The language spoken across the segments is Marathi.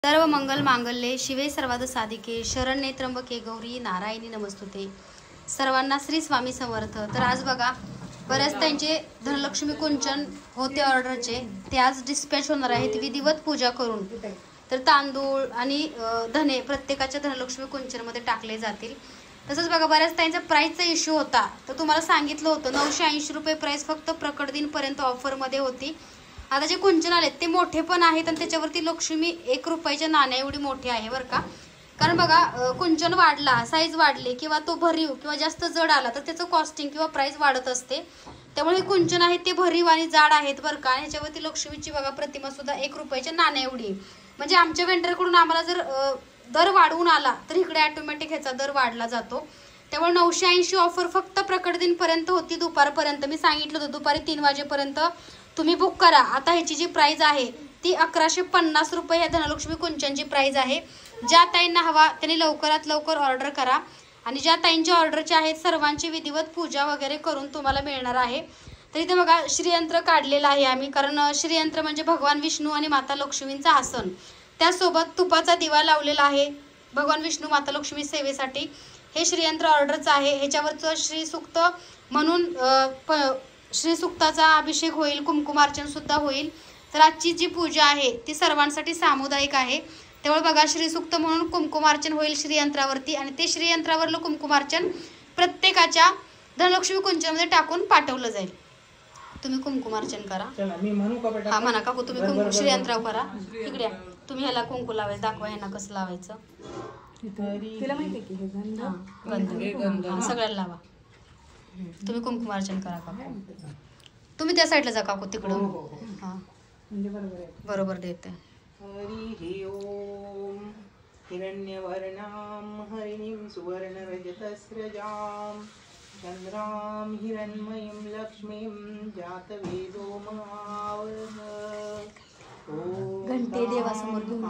सर्व मंगल मांगल्ये शिवे सर्वाद साधिके शरण्ये त्र्यंबके गौरी नारायणी नमस्तुते। सर्वांना श्री स्वामी समर्थ। तर आज बघा बऱ्याच त्यांचे धनलक्ष्मी कुंचन होते ऑर्डरचे, ते आज डिस्पॅच होणार आहेत विधिवत पूजा करून। तर तांदूळ आणि धने प्रत्येकाच्या धनलक्ष्मी कुंचन मध्ये टाकले जातील। तसंच बघा बऱ्याच त्यांचा प्राइसचा इश्यू होता, तर तुम्हाला सांगितलं होतं 980 रुपये प्राइस फक्त प्रकट दिन पर्यंत ऑफर मध्ये होती। आता जे कुंचन आलेत ते मोठे पण आहेत आणि त्याच्यावरती लक्ष्मी 1 रुपयाच्या नाण्या एवढी मोठी आहे बरं का। कारण बघा कुंचन वाढला, साईज वाढली किंवा तो भरीव किंवा जास्त जड आला तर त्याचं कॉस्टिंग किंवा प्राइस वाढत असते। त्यामुळे हे कुंचन आहेत ते भरीव आणि जाड आहेत बरं का। आणि ह्याच्यावरती लक्ष्मीची बघा प्रतिमा सुद्धा 1 रुपयाच्या नाण्या एवढी। म्हणजे आमच्या वेंडरकडून आम्हाला जर दर वाढवून आला तर इकडे ऑटोमॅटिक ह्याचा दर वाढला जातो। त्यामुळे 980 ऑफर फक्त प्रकट दिन पर्यंत होती, दुपारपर्यंत। मी सांगितलं होतं दुपारी 3 वाजेपर्यंत तुम्ही बुक करा। आता ह्याची जी प्राइस आहे ती 1150 रुपये ह्या धनलक्ष्मी कुंचनची प्राइस आहे। ज्या ताईंना हवा त्यांनी लवकरात लवकर ऑर्डर करा आणि ज्या ताईंच्या ऑर्डरचे आहेत सर्वांची विधिवत पूजा वगैरे करून तुम्हाला मिळणार आहे। तर इथे बघा श्रीयंत्र काढलेलं आहे आम्ही, कारण श्रीयंत्र म्हणजे भगवान विष्णू आणि माता लक्ष्मींचा आसन, त्यासोबत तुपाचा दिवा लावलेला आहे भगवान विष्णू माता लक्ष्मी सेवेसाठी। हे श्रीयंत्र ऑर्डरचं आहे। ह्याच्यावरचं श्री सूक्त म्हणून श्री सूक्ताचा अभिषेक होईल, कुंकुमार्चन सुद्धा होईल। तर आजची जी पूजा आहे ती सर्वांसाठी सामुदायिक आहे। त्यामुळे बघा श्री सूक्त म्हणून कुंकुमार्चन होईल श्रीयंत्रावरती आणि ते श्रीयंत्रावरलं कुंकुमार्चन प्रत्येकाच्या धनलक्ष्मी कुंचनमध्ये टाकून पाठवलं जाईल। तुम्ही कुंकुमार्चन करा। मी म्हणू का बेटा? हा म्हणा काकू, तुम्ही कुंकुम श्रीयंत्रावर करा। इकडे तुम्ही ह्याला कुंकू लावायचं, दाखवा ह्यांना कसं लावायचं। तिला माहिती की हे गंध गंध सगळ्याला लावा। तुम्ही कुंकुमार्चन करा काकू। तुम्ही त्या साईडला जा काकू तिकडून। हा म्हणजे बरोबर आहे, बरोबर देते। हरी ओम हिरण्यवर्णां हरिणीं सुवर्णरजतस्रजां चंद्रां हिरण्मयीं लक्ष्मीं जातवेदो महावह। घंटे देवासमोर घेऊन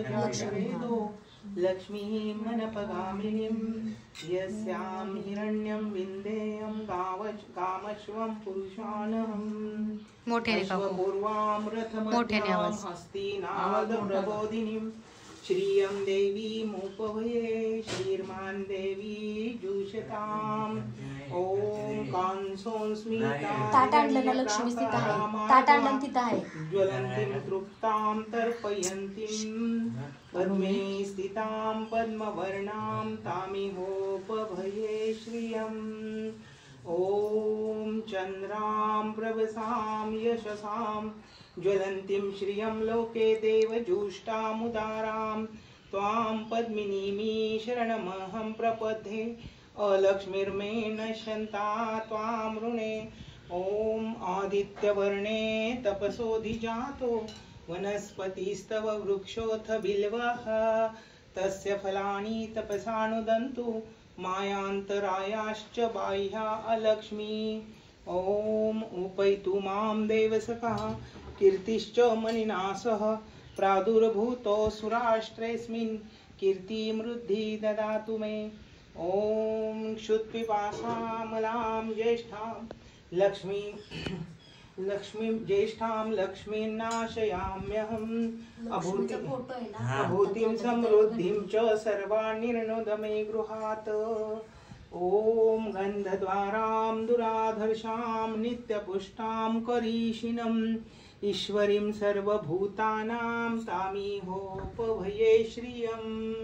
लक्ष्मीं मनपगामिनीं यस्यां हिरण्यं विन्देयं कामश्वं पुरुषानहं मोठ्याने काकू, पूर्वां रथमध्यां हस्तिनादप्रबोधिनीं श्रियं देवीमुपभये श्रीर्मान् देवी जुषताम्। ओम कांसोऽस्मितां ताट आणलं ना लक्ष्मी तिथं आहे, ताट आणलं तिथं आहे। ज्वलन्तीं तृप्तां तर्पयन्तीं पद्मे स्थितां पद्मवर्णां तामिहोपभये श्रियम्। ओम चन्द्रां प्रवसां यशसां ज्वलन्तीं श्रियं लोके देवजुष्टामुदारां त्वां पद्मिनीं शरणमहं प्रपद्ये अलक्ष्मीर्मे नश्यन्ता त्वां ऋणे। ओम आदित्यवर्णे तपसोऽधिजातो वनस्पतिस्तव वृक्षोऽथ बिल्वः तस्य फलानि तपसानुदन्तु मायान्तरायाश्च बाह्या अलक्ष्मी। ओम उपैतु मां देवसखा कीर्तिश्च मणिनासः प्रादुर्भूतोऽसुराष्ट्रेऽस्मिन् कीर्तिमृद्धि ददातु मे। ओम क्षुत्पिपासामलां ज्येष्ठां लक्ष्मीं ज्येष्ठां लक्ष्मीं नाशयाम्यहम् अभूतिं समृद्धिं च सर्वान्निर्णोद मे गृहात्। ओम गन्धद्वारां दुराधर्षां नित्यपुष्टां करीषिणम् ईश्वरीं सर्वभूतानां तामिहोपभये श्रियम्।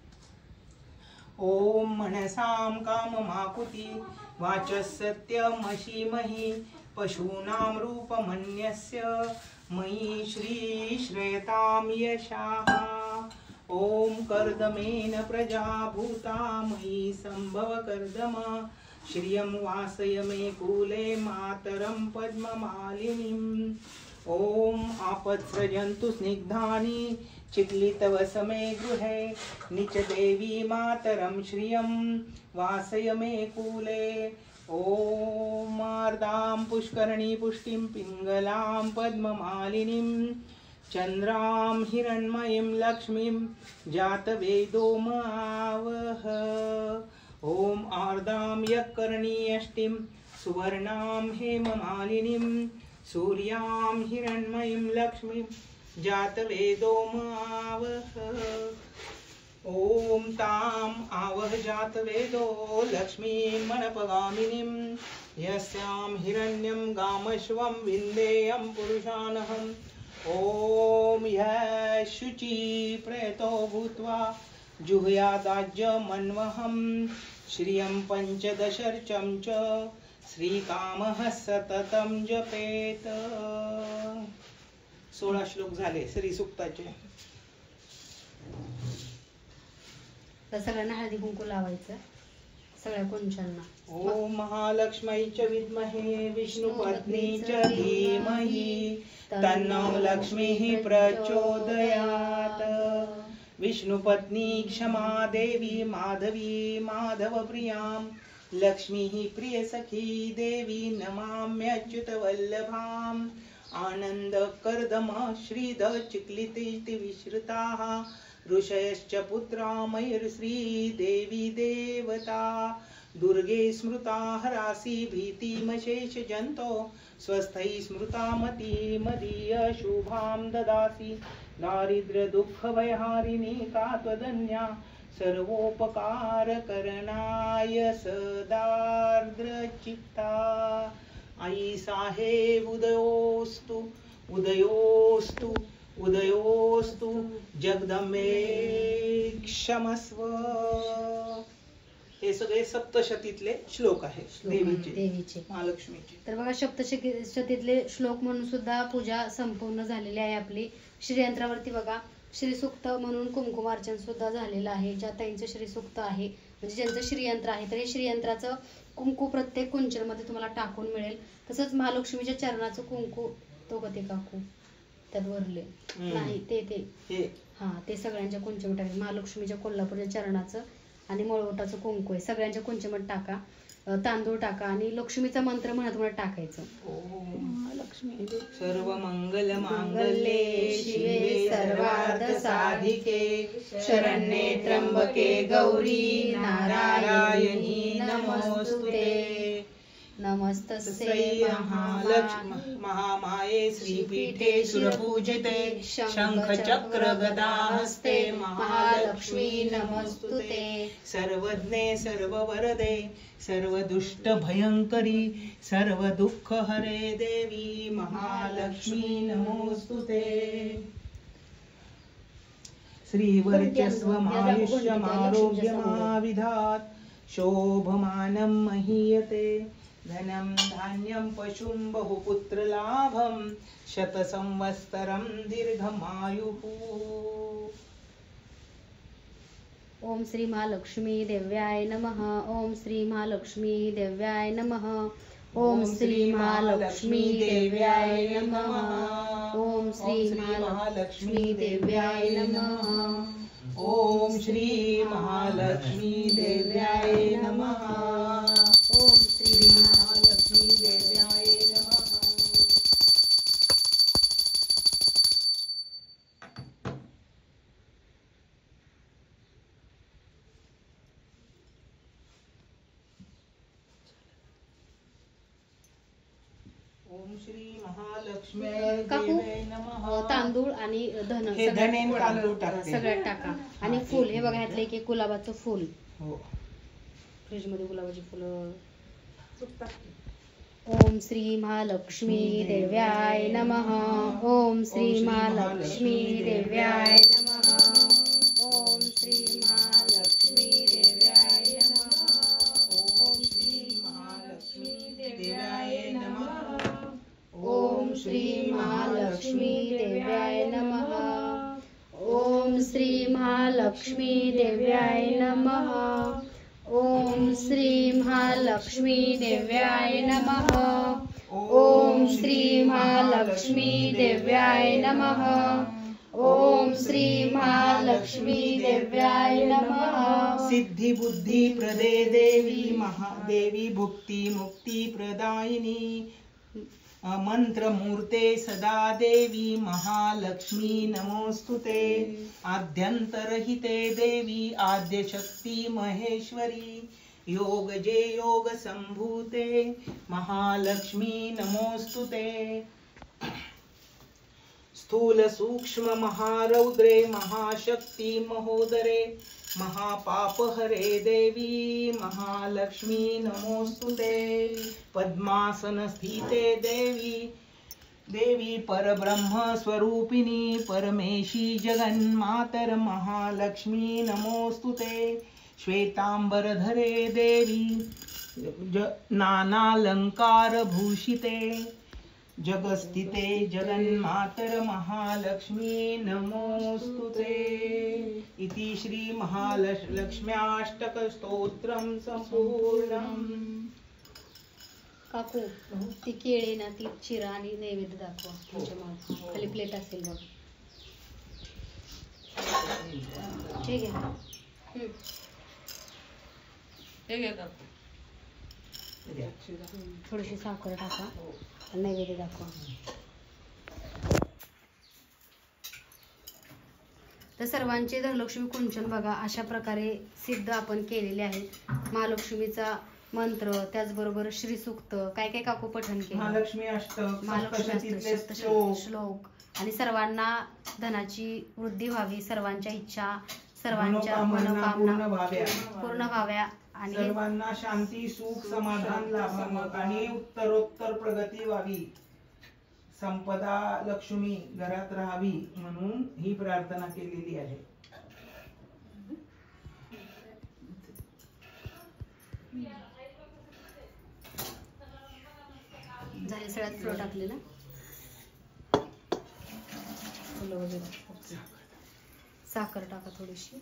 ओम मनसां काममाकुति वाचः सत्यमशीमहि पशूनां रूपमन्यस्य मयि श्रीश्रयतां यशाः। ओम कर्दमेन प्रजा भूता मयि संभव कर्दम श्रियं वासय मे कूले मातरं पद्ममालिनीम्। ओम आपत्सृजन्तु स्निग्धानि चिक्लितवसमे गृहे निचदेवी मातरं श्रियं वासय मे कूले। ओम आर्दां पुष्करणी पुष्टिं पिङ्गलां पद्ममालिनीं चन्द्रां हिरण्मयीं लक्ष्मीं जातवेदो महावह। ओम आर्दां यक्कर्णीयष्टिं सुवर्णां हेममालिनीं सूर्यां हिरण्मयीं लक्ष्मीं जातवेदो आवह। ॐ ताम् आवह जातवेदो लक्ष्मीमनपगामिनीं यस्यां हिरण्यं गामश्वं विन्देयं पुरुषानहम्। ॐ यः शुचि प्रयतो भूत्वा जुहुयादाज्यमन्वहं श्रियं पञ्चदशर्चं च श्रीकामः सततं जपेत। 16 श्लोक झाले श्री सूक्ताचे। तर सगळ्यांना हळदी कुंकू लावायचं सगळ्या कुंचांना। ओम महालक्ष्मी च विद्महे विष्णुपत्नी च धीमहि तन्नो लक्ष्मीः प्रचोदयात्। विष्णुपत्नी क्षमा देवी माधवी माधवप्रियां लक्ष्मीः प्रियसखी देवी नमाम्यच्युतवल्लभाम्। आनन्दकर्दम श्रीद चिक्लिते विश्रुताः ऋषयश्च पुत्रा मयूरश्रीदेवी देवता। दुर्गे स्मृता हरासि भीतिमशेषजन्तो स्वस्थैः स्मृता मदीय शुभां ददासि। दारिद्र्यदुःखभयहारिणी का त्वदन्या सर्वोपकारकरणाय सदार्द्रचित्ता। आई साहेब उदयोस्तु उदयोस्तु उदयोस्तु जगदंबे क्षमस्व। हे सगळे सप्तशतीतले श्लोक आहेत देवीचे महालक्ष्मीचे। तर बघा सप्तशतीतले श्लोक म्हणून सुद्धा पूजा संपूर्ण झालेली आहे आपली। श्रीयंत्रावरती बघा श्रीसूक्त म्हणून कुंकुमार्चन सुद्धा झालेलं आहे। ज्या ताईंचं श्रीसूक्त आहे म्हणजे ज्यांचं श्रीयंत्र आहे तर हे श्रीयंत्राचं कुंकू प्रत्येक कुंचनमध्ये तुम्हाला टाकून मिळेल। तसंच महालक्ष्मीच्या चरणाचं कुंकू तो कधी काकू त्यात वरले नाही ते हा ते सगळ्यांच्या कुंचमध्ये टाका। महालक्ष्मीच्या कोल्हापूरच्या चरणाचं आणि मळवटाचं कुंकू आहे सगळ्यांच्या कुंचमध्ये टाका। तांदूळ टाका आणि लक्ष्मीचा मंत्र म्हणत म्हणत टाकायचं। ओम लक्ष्मी सर्व मंगल मांगल्ये शिवे सर्वार्थ साधिके शरण्ये त्र्यंबके गौरी नारायणी नमोस्तुते। नमस्तस्यै महालक्ष्मी महामाये श्रीपीठे सुरपूजिते शंख चक्र गदा हस्ते महालक्ष्मी नमोस्तुते। सर्वज्ञे सर्ववरदे सर्वदुष्ट भयंकरी सर्वदुःख हरे देवी महालक्ष्मी नमोस्तुते। श्रीवर्चस्वमायुष्यमारोग्यमाविधात् शोभमानं महीयते धनं धान्यं पशुं बहुपुत्रलाभं शतसंवत्सरं दीर्घमायुः। ओम श्री महालक्ष्मी देव्याय नमः। ओम श्री महालक्ष्मी देव्याय नमः। ओम श्री महालक्ष्मी देव्याय नमः। ओम श्री महालक्ष्मी देव्याय नमः। ओम श्री महालक्ष्मी देव्याय नमः। ओम श्री महालक्ष्मी देव्याय नमः। ओम श्री महालक्ष्मी देव्याय नमः। तांदूळ आणि धन सगळ्यात टाका आणि फुल हे बघा ह्यातलं एक गुलाबाचं फुल फ्रीज मध्ये गुलाबाची फुलं। ओम श्री महालक्ष्मी देव्याय नमः। ओम श्री महालक्ष्मी देव्याय नमः। ओम श्री महालक्ष्मी देव्याय नमः। ओम श्री महालक्ष्मी देव्याय नमः। ओम श्री महालक्ष्मी देव्याय नमः। ओम श्री महालक्ष्मी देव्याय नमः। ओम श्री महालक्ष्मी देव्याय नमः। ओम श्री महालक्ष्मी देव्याय नमः। ओम श्री महालक्ष्मी देव्याय नमः। सिद्धि बुद्धि प्रदे देवी महादेवी भुक्ति मुक्ति प्रदायिनी मंत्रमूर्ते सदा देवी महालक्ष्मी नमोस्तुते। आद्यंतरहिते देवी आद्यशक्ति महेश्वरी योगजे योग संभूते महालक्ष्मी नमोस्तुते। स्थूल सूक्ष्म महारौद्रे महाशक्ती महोदरे महापापहरे देवी महालक्ष्मी नमोस्तुते पद्मासन स्थिते देवी परब्रह्म स्वरूपिणी परमेशी जगन्मातर महालक्ष्मी नमोस्तुते श्वेतांबरधरे देवी नानालंकार भूषिते जगस्थिते जगन्मातर महालक्ष्मी नमोस्तुते इति श्री महालक्ष्म्याष्टक स्तोत्रम संपूर्णम। काकू ती केळी ना ती चिरा आणि नैवेद्य दाखवा तुमच्या मागे खाली प्लेट असेल बघ ठीक आहे थोडीशी साखर टाका नैवेद्य दाखवा। तर सर्वांचे धनलक्ष्मी कुंचन बघा अशा प्रकारे सिद्ध आपण केलेले आहेत। महालक्ष्मीचा मंत्र त्याचबरोबर श्री सूक्त काय काय काकू पठण केलं महालक्ष्मी अष्टक श्लोक आणि सर्वांना धनाची वृद्धी व्हावी सर्वांच्या इच्छा सर्वांच्या मनोकामना पूर्ण व्हाव्या आणि सर्वांना शांती सुख समाधान लाभावं आणि उत्तरोत्तर प्रगती व्हावी संपदा लक्ष्मी घरात राहावी म्हणून ही प्रार्थना केलेली आहे। झाले सगळ्यात फ्लो टाकले ना साखर टाका थोडीशी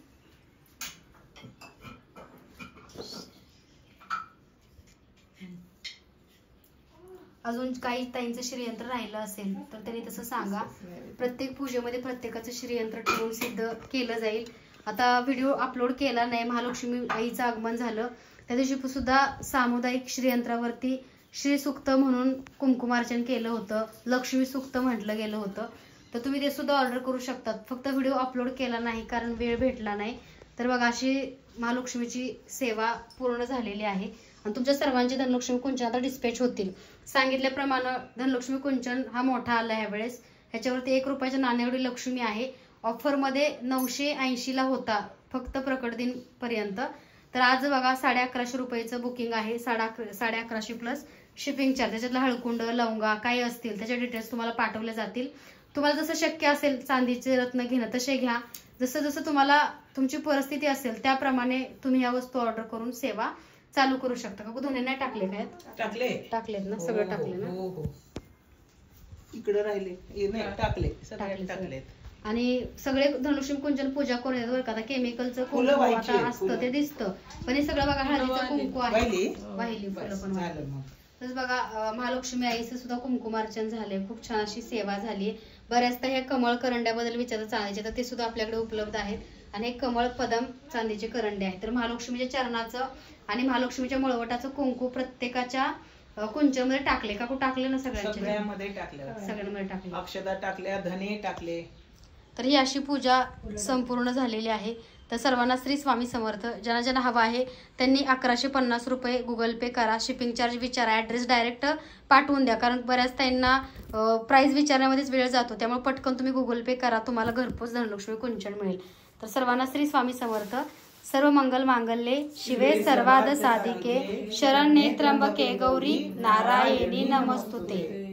अजून काही ताईंचं श्रीयंत्र राहिलं असेल तर त्यांनी तसं सांगा प्रत्येक पूजेमध्ये प्रत्येकाचं श्रीयंत्र ठेवून सिद्ध केलं जाईल। आता व्हिडिओ अपलोड केला नाही महालक्ष्मी आईचं आगमन झालं त्या दिवशी सुद्धा सामुदायिक श्रीयंत्रावरती श्री सूक्त म्हणून कुंकुमार्चन केलं होतं लक्ष्मी सूक्त म्हटलं गेलं होतं तर तुम्ही ते सुद्धा ऑर्डर करू शकतात फक्त व्हिडिओ अपलोड केला नाही कारण वेळ भेटला नाही। तर बघा अशी महालक्ष्मीची सेवा पूर्ण झालेली आहे आणि तुमच्या सर्वांचे धनलक्ष्मी कुंचन आता डिस्पॅच होतील। सांगितल्याप्रमाणे धनलक्ष्मी कुंचन हा मोठा आला ह्यावेळेस ह्याच्यावरती 1 रुपयाच्या नाण्याएवढी लक्ष्मी आहे। ऑफरमध्ये 980 ला होता फक्त प्रकट दिन पर्यंत तर आज बघा 1150 रुपयाचं बुकिंग आहे 1150 प्लस शिपिंग चार्ज त्याच्यातला हळकुंड लवंगा काही असतील त्याचे डिटेल्स तुम्हाला पाठवले जातील। तुम्हाला जसं शक्य असेल चांदीचे रत्न घेणं तसे घ्या जसं जसं तुम्हाला तुमची परिस्थिती असेल त्याप्रमाणे तुम्ही या वस्तू ऑर्डर करून सेवा चालू करू शकता। काकू धने नाही टाकले काय टाकलेत ना सगळं टाकले ना हो इकडे राहिले नाही टाकले सगळे टाकलेत आणि सगळे धनलक्ष्मी कुंचन पूजा करून येतात बरं का आता केमिकलचं कुंकू आता असतं ते दिसतं पण हे सगळं बघा हळदीचं कुंकू आहे वाहिली फुलं पण तसंच बघा महालक्ष्मी आईचं सुद्धा कुंकुमार्चन झालंय खूप छान अशी सेवा झाली। बऱ्याचदा ह्या कमळ करंड्याबद्दल विचारतात चांदीचे तर ते सुद्धा आपल्याकडे उपलब्ध आहेत आणि एक कमळ पदम चांदीचे करंडे आहेत। तर महालक्ष्मीच्या चरणाचं आणि महालक्ष्मीच्या मळवटाचं कुंकू प्रत्येकाच्या कुंचमध्ये टाकले काकू टाकले ना सगळ्यामध्ये टाकले अक्षता टाकल्या धने टाकले। तर ही अशी पूजा संपूर्ण झालेली आहे। तर सर्वांना श्री स्वामी समर्थ ज्यांना ज्यांना हवा आहे त्यांनी 1150 रुपये गुगल पे करा शिपिंग चार्ज विचारा ॲड्रेस डायरेक्ट पाठवून द्या कारण बऱ्याच ताईंना प्राइस विचारण्यामध्येच वेळ जातो त्यामुळे पटकन तुम्ही गुगल पे करा तुम्हाला घरपोच धनलक्ष्मी कुंचन मिळेल। तर सर्वांना श्री स्वामी समर्थ सर्व मंगल मांगल्ये शिवे सर्वाद साधिके शरण्ये त्र्यंबके गौरी नारायणी नमस्तुते।